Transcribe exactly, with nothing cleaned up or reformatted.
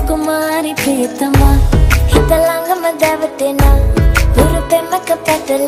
කුමාරි ප්‍රියතමා හිත ළඟම දැවටෙන දුරු පෙමක පැටලෙ